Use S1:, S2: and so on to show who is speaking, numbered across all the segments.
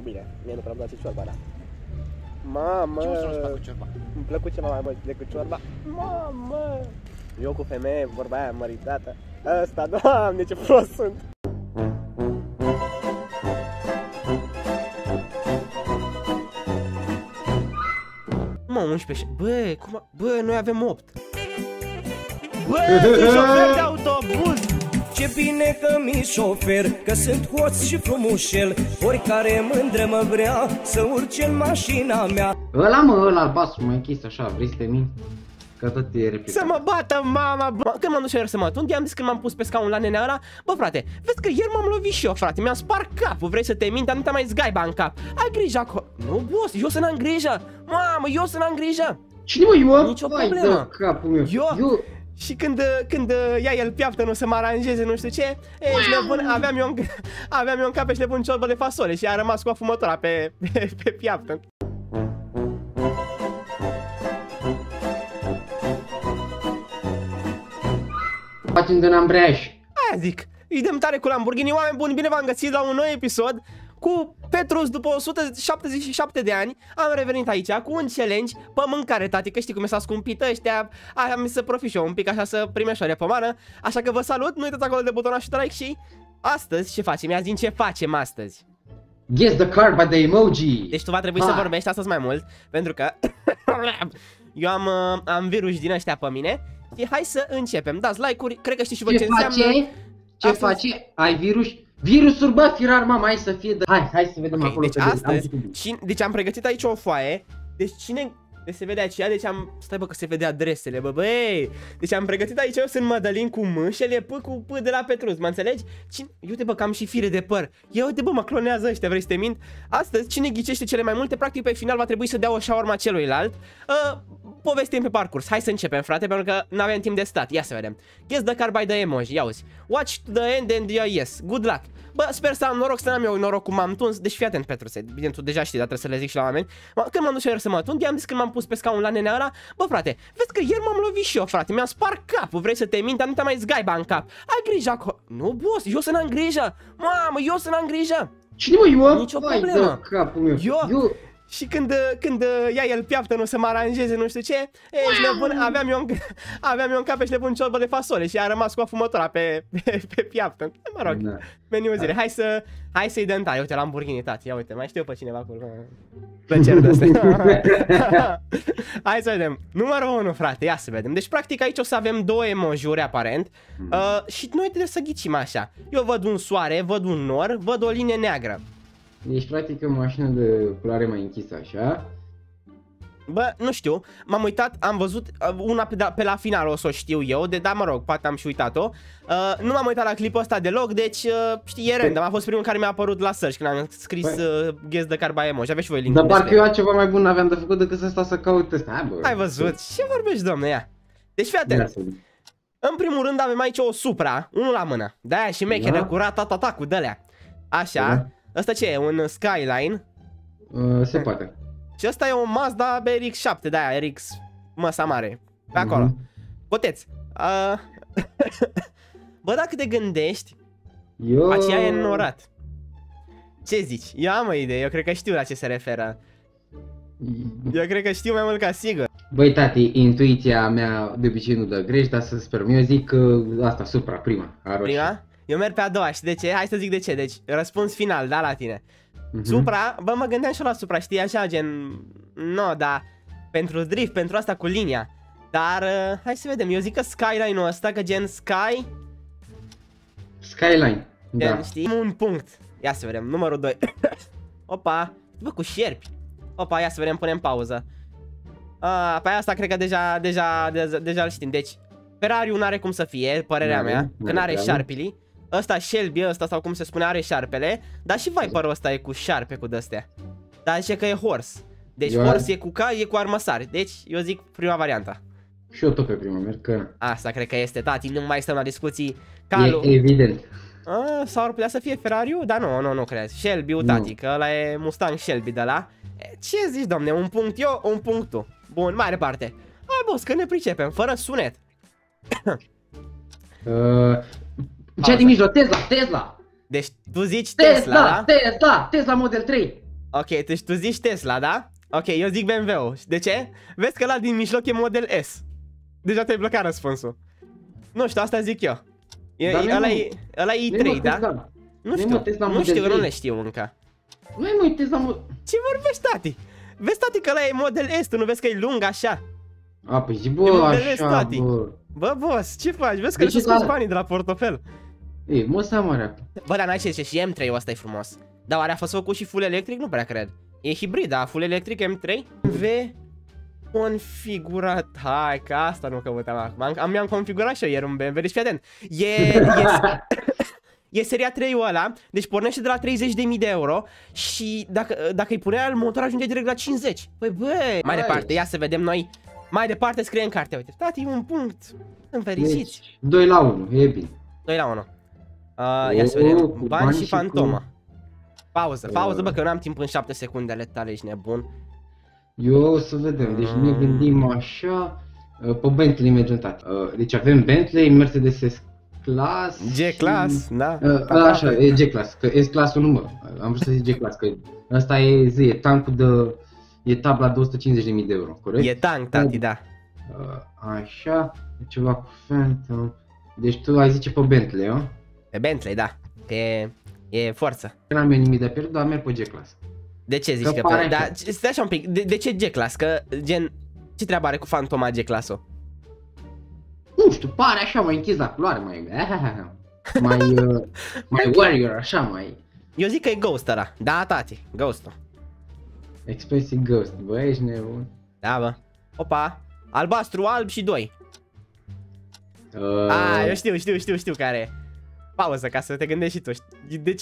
S1: bine. Mie nu prea-mi place ciorba, da. Mamă!
S2: Ce mă cu ciorba?
S1: Îmi plăcut ceva mai mult decât ciorba. Mamă! Eu cu femeie, vorba aia măritată. Ăsta, Doamne, ce prost sunt! Mă, 11. Bă, cum... Bă, noi avem 8. Bă, sunt șofer de autobuz!
S3: Ce bine că mi șofer, că sunt hoț și frumușel. Oricare mândră mă vrea să urce în mașina mea.
S2: Ăla mă, ăla albastru, mai închis așa, vrei să te minți? Că tot e replicat.
S1: Să mă bată mama, bă. Când m-am dus ieri să mă tund, i-am zis când m-am pus pe scaun la nenea ăla: bă frate, vezi că ieri m-am lovit și eu, frate, mi-am spart capul, vrei să te minți, dar nu te mai zgaiba în cap. Ai grijă acolo. Nu, boss, eu să n-am grijă. Mamă, eu să n-am grijă.
S2: Cine mă, eu?
S1: Nici o problemă.
S2: Capul meu.
S1: Eu? Și când ia el piaptă, nu să mă aranjeze, nu știu ce, ești nebun, aveam eu în cap, ești nebun, ciorbă de fasole și a rămas cu afumătura pe piaptă.
S2: Facem de ambreiaj.
S1: Aia zic, îi dăm tare cu Lamborghini. Oameni buni, bine v-am găsit la un nou episod cu Petrus. După 177 de ani am revenit aici cu un challenge pe mâncare, tati, că știi cum s-a scumpit ăștia. Am să profit și eu un pic așa să primești o repomană. Așa că vă salut, nu uitați acolo de butonul și de like. Și astăzi ce facem? Ia zi ce facem astăzi.
S2: Guess the card by the emoji.
S1: Deci tu va trebui să vorbești astăzi mai mult, pentru că eu am virus din ăștia pe mine. Și hai să începem, dați like-uri, cred că știi și voi ce înseamnă.
S2: Ce face? Ai virus? Virusuri, bă, firar, mama, hai să fie de... Hai să vedem acolo.
S1: Deci astăzi, deci am pregătit aici o foaie. Deci cine... Deci se vede aceea, deci am... Stai bă că se vede adresele, bă, băi. Deci am pregătit aici, eu sunt Mădălin cu M și el e P cu P de la Petrus, mă înțelegi? Uite bă că am și fire de păr. Ia uite bă, mă clonează ăștia, vrei să te mint? Astăzi, cine ghicește cele mai multe, practic pe final va trebui să dea o shawarma celuilalt. Povestim pe parcurs, hai să începem, frate, pentru că n-avem timp de stat. Ia să vedem. Guess the card by the emoji, ia uzi. Watch to the end and yes, good luck. Bă, sper să am noroc, să n-am eu noroc cum m-am tuns. Deci fii atent, Petruse, bine, tu deja știi, dar trebuie să le zic și la oameni. Când m-am dus ieri să mă tund, i-am zis când m-am pus pe scaun la nenea ăla: bă frate, vezi că ieri m-am lovit și eu, frate, mi-am spart capul, vrei să te minți, dar nu te mai zgaiba în cap. Ai grijă acolo. Nu, boss, eu să n-am grijă. Mamă, eu să n-am grijă.
S2: Cine mă, eu?
S1: Nici o problemă.
S2: Capul meu.
S1: Eu? Și când ia el piaptă, nu să mă aranjeze, nu știu ce, ești nebun, aveam eu în cap, ești nebun, ciorbă de fasole și a rămas cu afumătura pe piaptă. Mă rog, meniu zile, hai să-i dăm tare. Uite, Lamborghini, tati, ia uite, mai știu pe cineva acolo. Plăceri de astea. Hai să vedem, numărul 1, frate, ia să vedem. Deci practic aici o să avem două emoji-uri aparent. Și noi trebuie să ghicim așa. Eu văd un soare, văd un nor, văd o linie neagră.
S2: Deci practic o mașină de culoare mai închisă așa.
S1: Bă, nu știu, m-am uitat, am văzut una pe la final, o să o știu eu, da, mă rog, poate am și uitat-o. Nu m-am uitat la clipul ăsta deloc, deci știi, e random, a fost primul care mi-a apărut la search când am scris Guess the card by emoji, aveți și voi link-ul.
S2: Dar parcă eu ceva mai bun n-aveam de făcut decât să stau să caut ăsta.
S1: Ai văzut? Ce vorbești, domne, ia. Deci fii atent. În primul rând avem aici o Supra, unul la mână, de-aia și mecheră cu ratatata cu de-alea. Așa, ăsta ce e, un Skyline?
S2: Se poate.
S1: Și ăsta e o Mazda RX-7, de-aia, RX, măsa mare, pe acolo. Poteți. Bă, dacă te gândești, aceea e înnorat. Ce zici? Eu am o idee, eu cred că știu la ce se referă. Eu cred că știu mai mult ca sigur.
S2: Băi, tati, intuiția mea de obicei nu dă greș, dar să sperăm. Eu zic că asta, Supra, prima.
S1: Prima? Eu merg pe a doua, și de ce? Hai să zic de ce. Deci, răspuns final, da, la tine. Supra, bă, mă gândeam și la Supra, știi, așa, gen... No, dar pentru drift, pentru asta cu linia. Dar, hai să vedem, eu zic că Skyline-ul ăsta, că gen Sky...
S2: Skyline,
S1: gen,
S2: da.
S1: Știi? Un punct. Ia să vedem, numărul 2. Opa, bă, cu șerpi. Opa, ia să vedem, punem pauză. Pe asta cred că deja îl știm. Deci, Ferrari-ul n-are cum să fie, părerea mea, că n-are șarpili. Ăsta Shelby, ăsta sau cum se spune, are șarpele. Dar și Viper-ul ăsta e cu șarpe, cu de-astea. Dar zice că e horse. Deci horse e cu ca, e cu armăsari. Deci eu zic prima variantă.
S2: Și eu tot pe prima, merg că...
S1: Asta cred că este, tati, nu mai stăm la discuții.
S2: E evident.
S1: Sau ar putea să fie Ferrari-ul? Dar nu crezi. Shelby-ul, tati, că ăla e Mustang Shelby de la. Ce zici, domne, un punct eu, un punct tu. Bun, mai departe. Hai, boss, că ne pricepem, fără sunet.
S2: Ce din mijloc? Tesla!
S1: Deci tu zici Tesla, da?
S2: Tesla Model 3.
S1: Ok, deci tu zici Tesla, da? Ok, eu zic BMW-ul. De ce? Vezi că ăla din mijloc e Model S. Deja te-ai blocat răspunsul. Nu știu, asta zic eu. Ăla e i3, da? Nu știu, că nu le știu încă.
S2: Nu e mă, Tesla Model...
S1: Ce vorbești, tati? Vezi, tati, că ăla e Model S, tu nu vezi că e lung așa?
S2: A, păi zi, bă, așa, bă.
S1: Bă, boss, ce faci? Vezi că îți scoți banii de la portofel.
S2: Ei, mă seamă.
S1: Bă, dar n-ai ce zice, și M3-ul ăsta e frumos. Dar oare a fost făcut și full electric? Nu prea cred. E hibrid, da? Full electric M3? V configurat. Hai, că asta nu căutam acum. Mi-am configurat și eu ieri un BMW, deci fii atent. E seria 3-ul ăla, deci pornește de la 30.000 de euro și dacă îi punea al motor ajunge direct la 50. Păi băi, mai departe, ia să vedem noi. Mai departe scrie în carte, uite, tati, un punct. Sunt fericiți.
S2: Deci, 2 la 1, e bine.
S1: 2 la 1. Ia să vedem, bani și fantoma. Pauză, bă, că eu n-am timp în 7 secundele tale, ești nebun.
S2: Eu o să vedem, deci ne gândim așa, pe Bentley mergem tati. Deci avem Bentley, Mercedes S-Class.
S1: G-Class, da.
S2: Așa, e G-Class, că S-Class-ul nu mă, am vrut să zic G-Class, că ăsta e tankul de, e tabla 250.000 de euro, corect?
S1: E tank, tati, da.
S2: Așa, ceva cu Phantom, deci tu ai zice pe Bentley, o?
S1: Pe Bentley, da, e forță.
S2: N-am nimic de pierdut, dar merg pe G-Class.
S1: De ce zici că pe... Dar stai așa un pic, de ce G-Class? Că gen, ce treabă are cu fantoma G-Class-ul?
S2: Nu știu, pare așa mai închis la culoare, mai warrior, așa mai...
S1: Eu zic că e Ghost ăla, da tati, Ghost-ul.
S2: Expensive Ghost, bă, ești nebun.
S1: Da, bă. Opa, albastru, alb și 2. Eu știu care e. Pauză ca să te gândești și tu. Deci...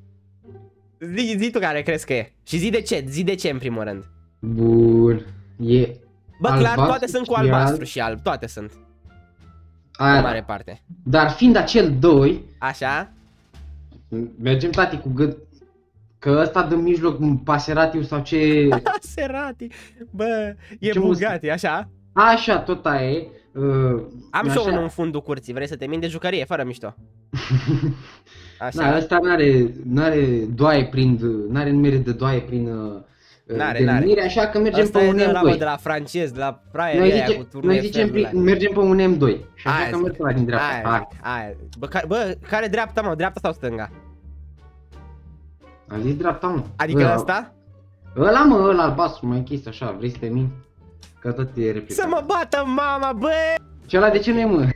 S1: Zi tu care crezi că e. Și zi de ce în primul rând.
S2: Bun, e...
S1: Bă, clar, toate sunt cu albastru și alb, toate sunt. În mare parte.
S2: Dar fiind acel 2...
S1: Așa?
S2: Mergem tati cu gât... Că ăsta de mijloc, Passerati sau ce...
S1: Passerati, bă, e Bugatti, așa?
S2: Așa, tot aia e.
S1: Am și unul în fundul curții, vrei să te mint de jucărie, fără mișto.
S2: Așa. Da, ăsta n-are doaie prin, n-are numere de doaie prin denumire, așa că mergem
S1: asta
S2: pe un M2.
S1: De la francez, de la praia cu turnul.
S2: Noi zicem, mergem pe un M2. Și așa că mergem la din dreapta.
S1: Aia. Bă, care dreapta, mă? Dreapta sau stânga?
S2: Am zis dreapta, mă.
S1: Adică ăsta?
S2: Ăla, mă, ăla albastru, mai închis așa, vrei să te mint? Că tot e replicat.
S1: Să mă bată mama, bă!
S2: Și ăla de ce nu e, mă?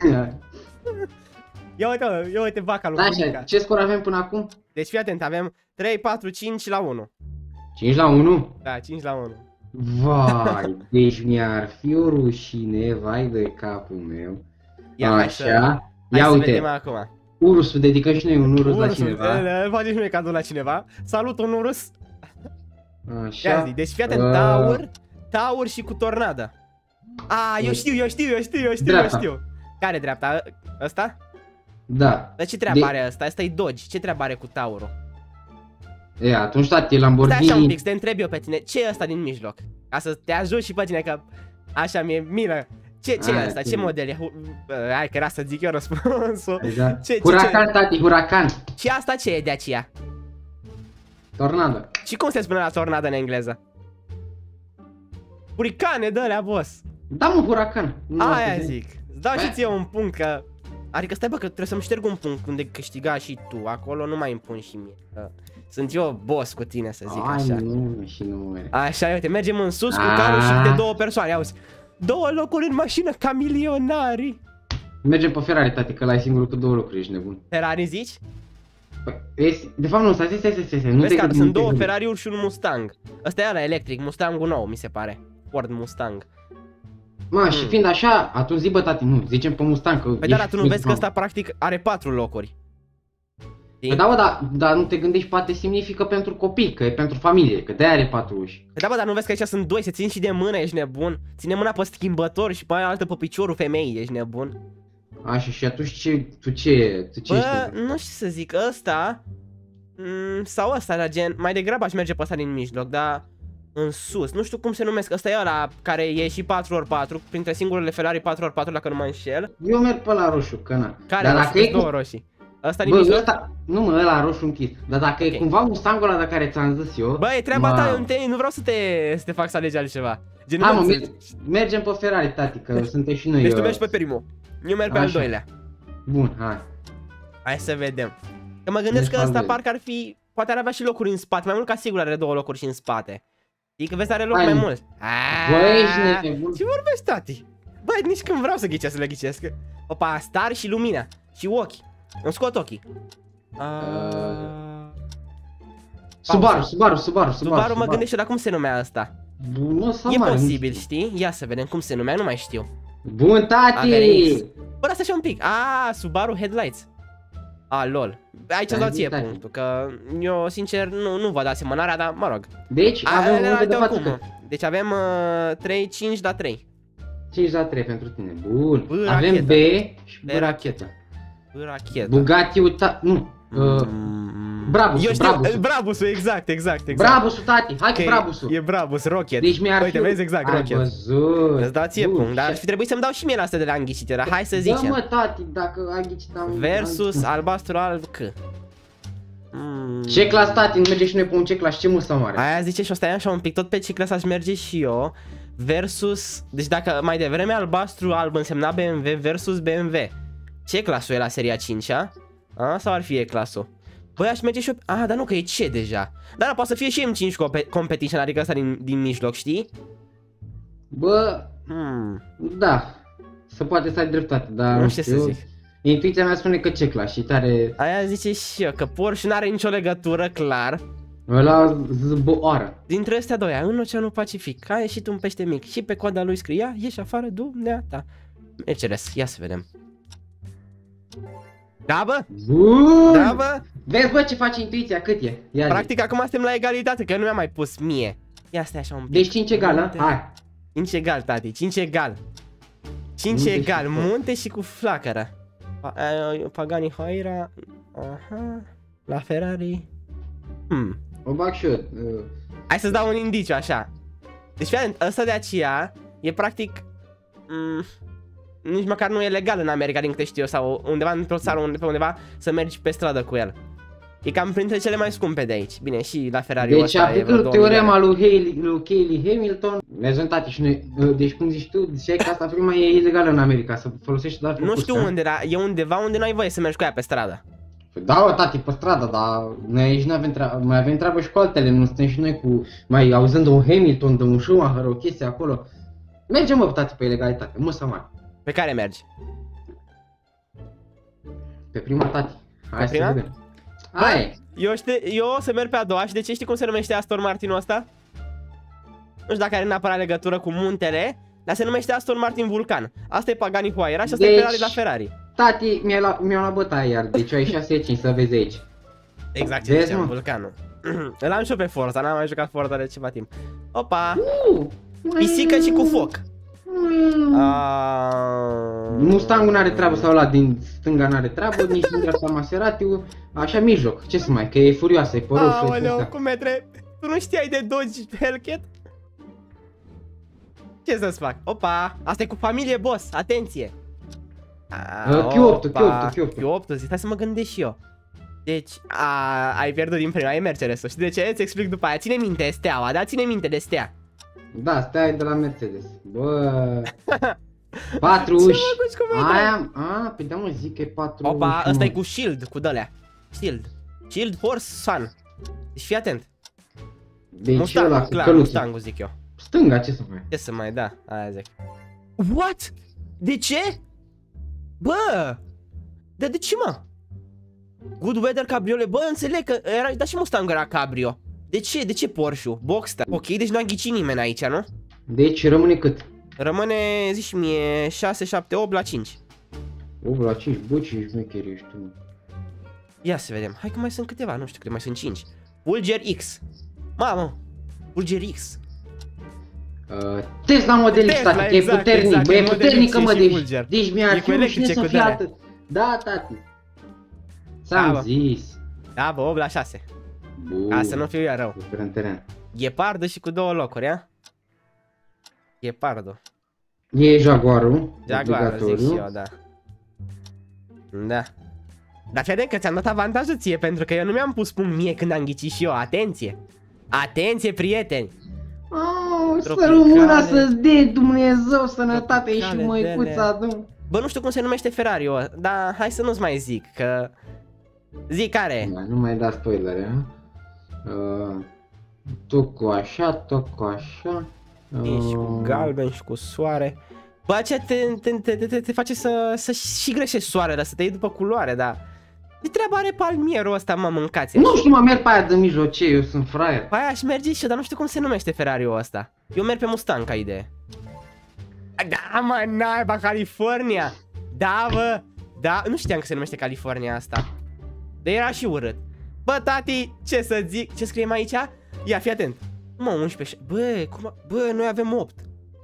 S1: Ia uite vaca lui.
S2: Așa, ce scor avem până acum?
S1: Deci fii atent, avem 3, 4, 5 la 1.
S2: 5 la 1?
S1: Da, 5 la 1.
S2: Vai, deci mi-ar fi o rușine, vai de capul meu. Așa, ia uite. Ursul, dedicăm și noi un urus la cineva.
S1: Îl facem și noi cadou la cineva. Salut, un urus.
S2: Așa.
S1: Ia zi, deci fii atent, Taur și cu tornada. Eu știu. Care dreapta? Ăsta?
S2: Da.
S1: Dar ce treabă are ăsta? Ăsta e Dodge. Ce treabă are cu Taurul?
S2: E, atunci tati, Lamborghini.
S1: Stai așa un pic, să te întreb eu pe tine. Ce e ăsta din mijloc? Ca să te ajut și pe tine, că așa mi-e milă. Ce e ăsta? Ce model e? Hai că era să zic eu răspunsul.
S2: Exact. Huracan, tati, huracan.
S1: Și asta ce e de aceea?
S2: Tornado.
S1: Și cum se spune la tornadă în engleză? Huricane de-alea, boss.
S2: Da, mă, huracan.
S1: Aia zic. Îți dau și ție un punct, că... Adică stai, bă, că trebuie să-mi șterg un punct unde câștiga și tu. Acolo nu mai îmi pun și mie. Sunt eu boss cu tine, să zic așa.
S2: Nu, și nu merge.
S1: Așa, uite, mergem în sus cu carul și de 2 persoane, auzi. 2 locuri în mașină ca milionari.
S2: Mergem pe Ferrari, tati, că l-ai singurul cu 2 locuri, ești nebun.
S1: Ferrari zici?
S2: De fapt nu, stai.
S1: Vezi că sunt 2 Ferrari-uri și un Mustang. Ăsta e ăla electric, Mustang-ul nou, mi se pare. Ford Mustang.
S2: Mă, și fiind așa, atunci zi, bă, tati, nu, zicem pe Mustang, că...
S1: Păi da, tu nu vezi că ăsta practic are 4 locuri.
S2: Păi da, bă, dar nu te gândești, poate semnifică pentru copii, că e pentru familie, că de-aia are 4 uși.
S1: Păi da, bă, dar nu vezi că aici sunt 2, se țin și de mână, ești nebun? Ține mâna pe schimbător și pe aia altă pe piciorul femeii, ești nebun?
S2: Așa, și atunci tu ce
S1: bă, nu știu să zic, ăsta... sau ăsta, la gen, mai degrabă aș merge pe ăsta din mijloc, dar... În sus, nu știu cum se numesc, ăsta e ăla care e și 4x4, printre singurele Ferrari 4x4 dacă nu mă înșel.
S2: Eu merg pe la roșu, că na.
S1: Care roșu? Sunt 2 roșii. Ăsta din mijloc?
S2: Nu mă, ăla roșu închis. Dar dacă e cumva Mustangul ăla de care ți-am zis eu...
S1: Bă, e treaba ta, eu nu vreau să te fac să alegi altceva.
S2: Hai mă, mergem pe Ferrari, tati, că suntem și noi.
S1: Deci tu mergi pe primul. Eu merg pe al doilea.
S2: Bun, hai.
S1: Hai să vedem. Că mă gândesc că ăsta parcă ar fi... Poate ar avea și locuri în spate, mai mult ca sigur are 2 locuri și în spate. Știi că vezi, are loc mai mult.
S2: Bă, ești nebun.
S1: Ce vorbești, tati? Bă, nici când vreau să ghicesc, să le ghicesc. Opa, star și lumina. Și ochi. Îmi scot ochii. Subaru mă gândesc la cum se numea ăsta.
S2: Bun,
S1: e posibil, știi? Ia să vedem cum se numea, nu mai știu.
S2: Bun, tati!
S1: Bă, lasă așa un pic. Subaru Headlights. Lol. Aici îți dau ție punctul, că eu sincer nu văd asemănarea, dar mă rog.
S2: Deci avem unul de față.
S1: Deci avem 5 la 3.
S2: 5 la 3 pentru tine, bun. Avem B și B rachetă. Bugatti, nu.
S1: Brabusul, exact.
S2: Brabusul, tati, hai cu Brabusul.
S1: E Brabus, Rocket.
S2: Deci mi-ar fi...
S1: Uite, vezi exact, Rocket.
S2: Îți
S1: dau ție punct, dar ar fi trebuit să-mi dau și mie la astea de la înghicite, dar hai să zicem.
S2: Da, mă, tati, dacă ai ghicit am...
S1: Versus albastru alb C.
S2: C-class, tati, merge și noi pe un C-class, ce mult sau mare?
S1: Aia zice și o stai așa un pic, tot pe C-class aș merge și eu. Versus, deci dacă mai devreme albastru alb însemna BMW versus BMW. C-classul e la seria 5-a? Sau ar fi E-classul? Băi, aș merge și eu... dar nu, că e C deja. Dar poate să fie și M5 Competition, adică ăsta din mijloc, știi?
S2: Bă... Da. Se poate să ai dreptate, dar...
S1: Nu știu ce să zic.
S2: Intuiția mea spune că C-class și tare...
S1: Aia zice și eu, că Porsche n-are nicio legătură, clar.
S2: Ăla zboară.
S1: Dintre astea doi, în Oceanul Pacific, a ieșit un pește mic și pe coada lui scria: ieși afară, dumneata. Mercedes, ia să vedem. Da, bă? Da, bă?
S2: Vezi, bă, ce face intuiția, cât e? Ia
S1: practic, acum suntem la egalitate, că nu mi-a mai pus mie. Ia stai așa un pic.
S2: Deci 5 egal, a? Hai.
S1: 5 egal, tati, 5 egal. 5 egal, munte și cu flacără. Pagani Huayra. Aha. La Ferrari.
S2: O bag și eu.
S1: Hai să-ți dau un indiciu, așa. Deci, fii ăsta de aceea e practic... nici măcar nu e legal în America, din câte știu eu, sau undeva într-o țară, pe undeva, să mergi pe stradă cu el. E cam printre cele mai scumpe de aici. Bine, și la Ferrari
S2: deci aplică teorema lui Kelly Hamilton. Vezi, tati, și noi, deci cum zici tu, ziceai că asta prima e ilegală în America, să folosești doar pe
S1: nu știu unde, dar e undeva unde nu ai voie să mergi cu ea pe stradă.
S2: Da, mă, tati, pe stradă, dar noi aici nu avem treabă, mai avem treabă și cu altele, nu suntem și noi cu, mai auzând de un Hamilton, de un Schumacher, o chestie acolo. Mergem, mă, tati, pe ilegalitate, mă sau mai.
S1: Pe care mergi?
S2: Pe prima, tati. Hai
S1: să
S2: vedem. Hai!
S1: Eu o să merg pe a doua și de ce știi cum se numește Aston Martinul ăsta? Nu știu dacă are neapărat legătură cu muntele, dar se numește Aston Martin Vulcan. Asta e Pagani Huayra și asta e Ferrari la Ferrari.
S2: Tati, mi-au luat bătaie iar, deci ai 6-5 să vezi aici.
S1: Exact ce ziceam, Vulcanul. Îl am și eu pe Forza, n-am mai jucat Forza de ceva timp. Opa! Pisică și cu foc.
S2: Mustangul n-are treabă sau ăla din stânga n-are treabă, nici din dreapta Maseratiul, așa mijloc, ce să mai, că e furioasă, e pe roșu.
S1: Aoleu, cum e tu nu știai de Dodge Hellcat? Ce să-ți fac? Opa, asta e cu familie, boss, atenție! Q8, zic, hai să mă gândesc și eu. Deci, ai pierdut din prima, e Mercedes-ul, știi de ce? Îți explic după aia, ține minte steaua, da? Ține minte de stea.
S2: Da, stea e de la Mercedes. Bă. 4 uși. Aia, păi da, mă, zic că e 4 uși.
S1: Opa, ăsta e cu shield, cu dălea. Shield, horse, sun. Deci fii atent.
S2: Deci
S1: Mustang, clar, Mustang-ul zic eu.
S2: Stânga, ce să mai?
S1: Ce să mai, da, aia zic. What? De ce? Bă! Dar de ce, mă? Good weather cabriolet, bă, înțeleg că era, dar și Mustang era cabrio. De ce? De ce Porsche-ul? Boxster. Ok, deci nu a ghicit nimeni aici, nu?
S2: Deci rămâne cât?
S1: Rămâne, zici mie, 6, 7, 8 la 5.
S2: 8 la 5, bă, ce șmecheri ești tu.
S1: Ia să vedem, hai că mai sunt câteva, nu știu câte mai sunt 5. Pulger X. Mamă, Pulger X.
S2: Tesla Model X, tati, că e puternic, bă, e puternică, mă, deci mi-ar fi rușine să fie atât. Da, tati. Ți-am zis.
S1: Da, bă, 8 la 6. Ca să nu fiu eu rău. Ghepardul și cu 2 locuri, a? Ghepardul.
S2: E Jaguarul.
S1: Jaguarul, zic și eu, da. Da. Dar fii că ți-am dat avantajul ție, pentru că eu nu mi-am pus punct mie când am ghicit și eu. Atenție! Atenție, prieteni!
S2: Să rămână să-ți dea Dumnezeu sănătate și măicuța, domn.
S1: Bă, nu știu cum se numește Ferrari-ul, dar hai să nu-ți mai zic, că... Zic care?
S2: Nu mai da spoilere, ha? Tot cu așa, tot cu așa.
S1: Și cu galben și cu soare. Bă, aceea te face să și greșești soarele, să te iei după culoare, dar... Ce treaba are palmierul ăsta, mă, mâncați?
S2: Nu știu, mă, merg pe aia de mijlocie, eu sunt fraier.
S1: Pe aia aș merge și eu, dar nu știu cum se numește Ferrari-ul ăsta. Eu merg pe Mustang, ca idee. Da, mă, naiba, California! Da, bă! Da, nu știam că se numește California asta. Dar era și urât. Bă, tati, ce să zic? Ce scriem aici? Ia, fii atent. Mă, 11... Bă, cum... Bă, noi avem 8.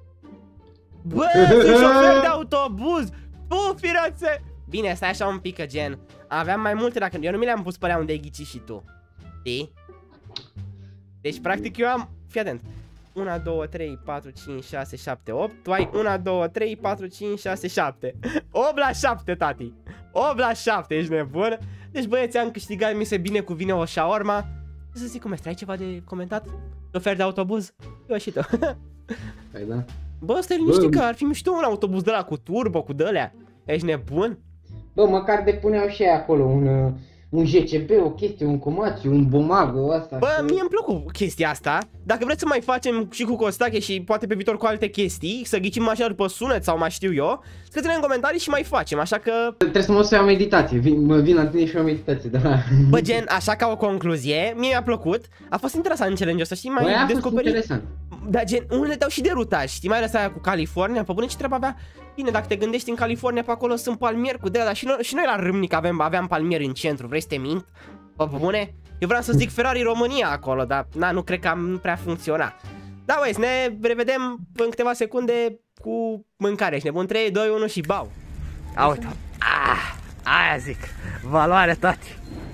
S1: Bă, sunt șofer de autobuz! Tu, firețe! Bine, stai așa un pic, că gen... Aveam mai multe dacă... Eu nu mi le-am pus pe alea unde ai ghicit și tu. Știi? Deci, practic, eu am... Fii atent. 1, 2, 3, 4, 5, 6, 7, 8. Tu ai 1, 2, 3, 4, 5, 6, 7. 8 la 7, tati. 8 la 7, ești nebun? Deci, băieți, am câștigat, mi se bine cuvine o shawarma. Ce să zic, cum este? Ai ceva de comentat? Șofer de autobuz? Eu și tu.
S2: Păi da.
S1: Bă, stai liniștit că ar fi mișto un autobuz de la cu turbo, cu de-alea. Ești nebun?
S2: Bă, măcar depuneau și aia acolo un GCB, o chestie, un Komatsu, un Bomago, asta.
S1: Bă, mie îmi plăcut chestia asta. Dacă vreți să mai facem și cu Costache și poate pe viitor cu alte chestii, să ghicim mașina după sunet sau mai știu eu, scrieți-ne în comentarii și mai facem, așa că...
S2: Trebuie să mă să iau meditație, mă vin la tine și iau meditație, da.
S1: Bă, gen, așa ca o concluzie, mie mi-a plăcut. A fost interesant challenge-ul ăsta, știi, mai descoperit.
S2: Interesant.
S1: Dar gen, unele dau și derutaj, știi, mai ales aia cu California, pe bune ce treabă avea. Bine, dacă te gândești în California, pe acolo sunt palmieri cu de-aia, dar și noi la Râmnic aveam palmieri în centru, vrei să te mint? Pe bune? Eu vreau să zic Ferrari România acolo, dar na, nu cred că nu prea funcționa. Da, băieți, ne revedem în câteva secunde cu mâncare, ești nebun? 3, 2, 1 și bau. Uite, aia zic, valoare, tati.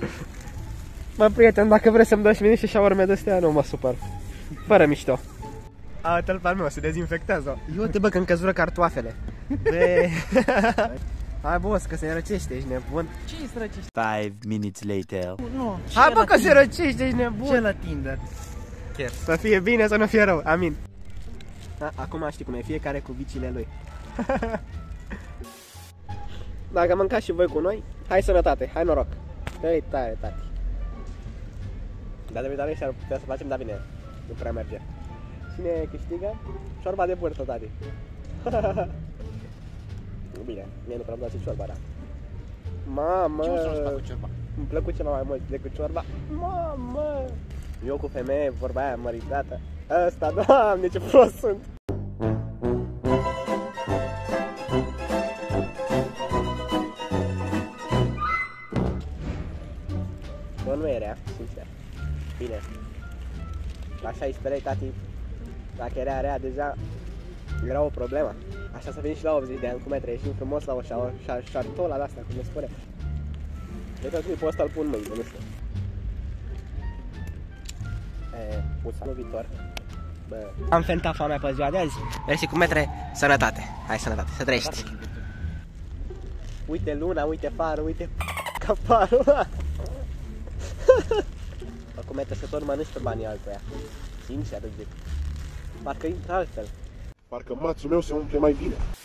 S1: Mă, prieten, dacă vreți să-mi dai și mie niște shawarme de-astea, nu mă supăr. Fără mișto. Uite-l pe al meu, se dezinfectează. Eu te bă că încăzură cartoafele. Bă. Hai, boss, că se răcește, ești nebun.
S4: Ce se răcește?
S5: 5 minutes later.
S4: Nu.
S1: Hai, bă, că se răcește, ești nebun.
S4: Ce la Tinder?
S1: Chiar. Să fie bine, să nu fie rău, amin. Acum știi cum e, fiecare cu viciile lui. Dacă mâncați și voi cu noi, hai sănătate, hai noroc. Dă-i tare, tati. Dar de vedere ar putea să facem, dar bine, nu prea merge. Cine câștigă? Ciorba de burtă, tati. Bine, mie nu prea-mi place ciorba, da. Mamă!
S4: Ce mă să fac cu ciorba?
S1: Îmi plăcut ceva mai mult decât ciorba. Mamă! Eu cu femeie, vorba aia măritată. Ăsta, Doamne, ce prost sunt! Bă, nu e rea, sincer. Bine. Așa îi sperai, tati. Dacă era rea deja, era o problemă. Așa să venim și la 80 de ani, cum ai ieșim frumos la o șartola de asta, cum ne spune. Cred că clipul ăsta îl pun mâine, nu știu. Pusa viitor. Bă. Am fentat foamea pe ziua de azi. Mersi cu metre, sănătate. Hai, sănătate, să trăiești. Uite luna, uite farul, uite caparul. Cu metre să tot mănânci pe banii altuia. Sincer, zic. Parcă intră altfel.
S6: Parcă mațul meu se umple mai bine.